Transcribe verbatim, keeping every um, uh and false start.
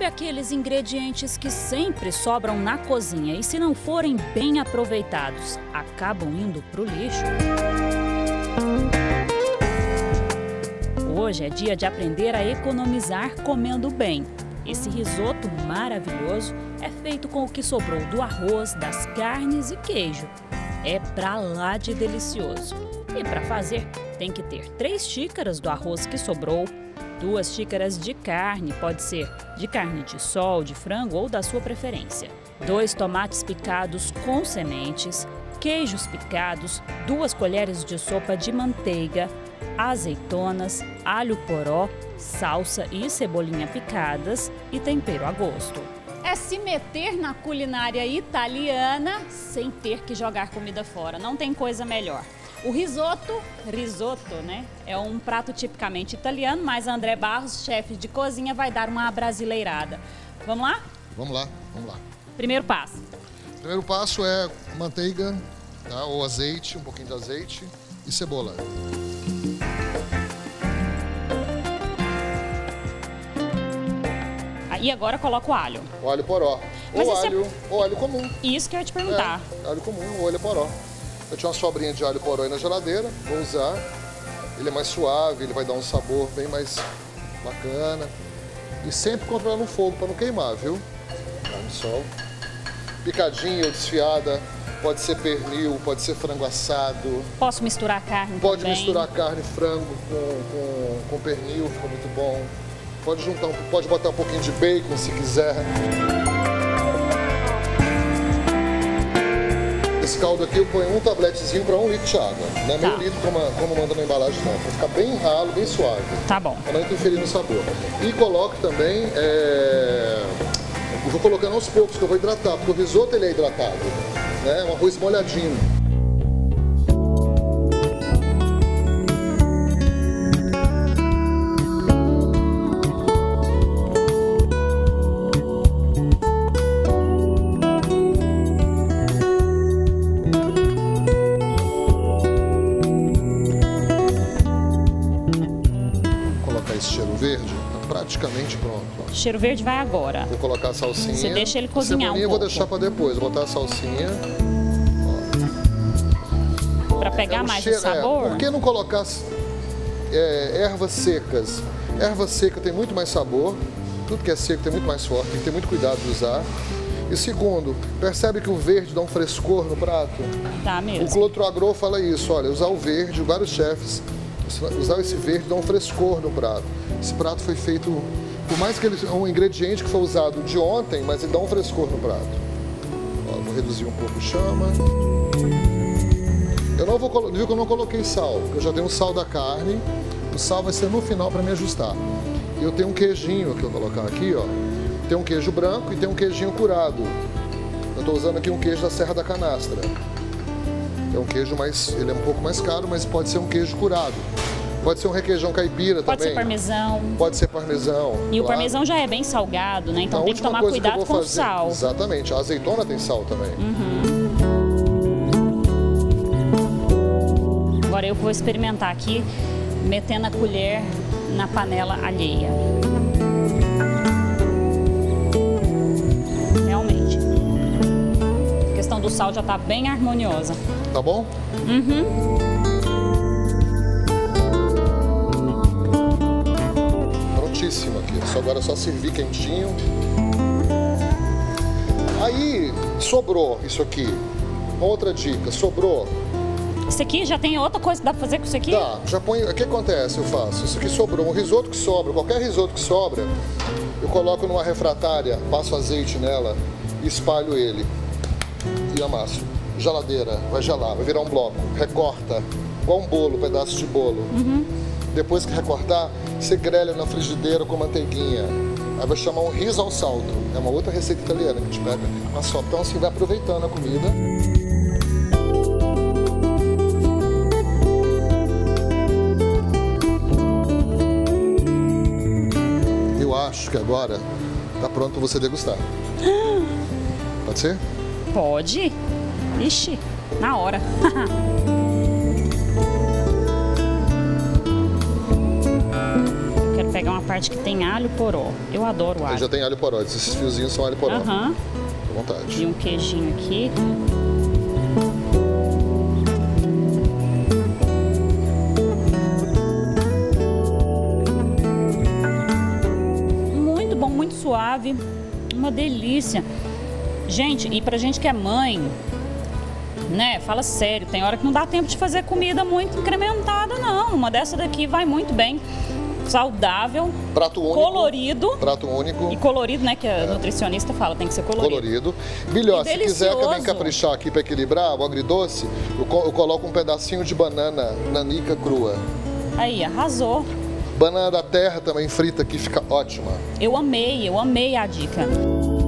aqueles ingredientes que sempre sobram na cozinha e, se não forem bem aproveitados, acabam indo para o lixo? Hoje é dia de aprender a economizar comendo bem. Esse risoto maravilhoso é feito com o que sobrou do arroz, das carnes e queijo. É pra lá de delicioso. E para fazer, tem que ter três xícaras do arroz que sobrou, duas xícaras de carne, pode ser de carne de sol, de frango ou da sua preferência, dois tomates picados com sementes, queijos picados, duas colheres de sopa de manteiga, azeitonas, alho poró, salsa e cebolinha picadas e tempero a gosto. É se meter na culinária italiana sem ter que jogar comida fora. Não tem coisa melhor. O risoto, risoto, né? É um prato tipicamente italiano, mas André Barros, chefe de cozinha, vai dar uma abrasileirada. Vamos lá? Vamos lá, vamos lá. Primeiro passo. Primeiro passo é manteiga, tá? Ou azeite, um pouquinho de azeite e cebola. E agora coloca o alho. O alho poró. Mas ou esse alho, é... ou alho comum. Isso que eu ia te perguntar. É, alho comum ou alho poró. Eu tinha uma sobrinha de alho poró aí na geladeira, vou usar. Ele é mais suave, ele vai dar um sabor bem mais bacana. E sempre controlando o fogo para não queimar, viu? Carne de sol. Picadinha ou desfiada, pode ser pernil, pode ser frango assado. Posso misturar a carne Pode também. misturar carne, frango com, com, com pernil, fica muito bom. Pode juntar, um, pode botar um pouquinho de bacon se quiser. Esse caldo aqui eu ponho um tabletezinho para um litro de água. Não é tá. meio litro como, como manda na embalagem não. Para ficar bem ralo, bem suave. Tá bom. Para não interferir no sabor. E coloco também, é... eu vou colocando aos poucos, que eu vou hidratar, porque o risoto ele é hidratado. Né? Um arroz molhadinho. Cheiro verde, tá praticamente pronto. Ó. Cheiro verde vai agora. Vou colocar a salsinha. Você deixa ele cozinhar um pouco. Eu vou deixar para depois, vou botar a salsinha. Para pegar é um mais cheiro, o sabor? É, por que não colocar é, ervas secas? Erva seca tem muito mais sabor, tudo que é seco tem muito mais forte, tem que ter muito cuidado de usar. E segundo, percebe que o verde dá um frescor no prato? Tá mesmo. O Clotro Agro fala isso, olha, usar o verde, vários chefes usar esse verde dá um frescor no prato. Esse prato foi feito, por mais que ele é um ingrediente que foi usado de ontem, mas ele dá um frescor no prato. Ó, vou reduzir um pouco a chama. Eu não vou, viu que eu não coloquei sal, porque eu já tenho o sal da carne. O sal vai ser no final para me ajustar. E eu tenho um queijinho que eu vou colocar aqui, ó. Tem um queijo branco e tem um queijinho curado. Eu estou usando aqui um queijo da Serra da Canastra. É um queijo mais, ele é um pouco mais caro, mas pode ser um queijo curado. Pode ser um requeijão caipira pode também. Pode ser parmesão. Pode ser parmesão. E claro. O parmesão já é bem salgado, né? Então a tem que tomar cuidado que com fazer, o sal. Exatamente. A azeitona tem sal também. Uhum. Agora eu vou experimentar aqui, metendo a colher na panela alheia. Realmente. A questão do sal já tá bem harmoniosa. Tá bom? Uhum. Prontíssimo aqui. Só agora é só servir quentinho. Aí, sobrou isso aqui. Outra dica, sobrou. Isso aqui já tem outra coisa que dá pra fazer com isso aqui? Dá, já põe. O que acontece? Eu faço. Isso aqui sobrou. Um risoto que sobra, qualquer risoto que sobra, eu coloco numa refratária, passo azeite nela e espalho ele. E amasso. Geladeira, vai gelar, vai virar um bloco. Recorta, igual um bolo, um pedaço de bolo. Uhum. Depois que recortar, você grelha na frigideira com manteiguinha. Aí vai chamar um riso ao salto. É uma outra receita italiana que a gente pega. Mas só então assim vai aproveitando a comida. Eu acho que agora tá pronto para você degustar. Pode ser? Pode. Ixi, na hora. Quero pegar uma parte que tem alho poró. Eu adoro alho. Aí já tem alho poró, esses fiozinhos são alho poró. Aham. Uhum. À vontade. E um queijinho aqui. Muito bom, muito suave. Uma delícia. Gente, e pra gente que é mãe, né, fala sério, tem hora que não dá tempo de fazer comida muito incrementada, não. Uma dessa daqui vai muito bem. Saudável, prato único, colorido. Prato único. E colorido, né, que a é. nutricionista fala, tem que ser colorido. Colorido. Bilhó, se quiser também caprichar aqui para equilibrar o agridoce, eu, eu coloco um pedacinho de banana nanica crua. Aí, arrasou. Banana da terra também frita aqui, fica ótima. Eu amei, eu amei a dica.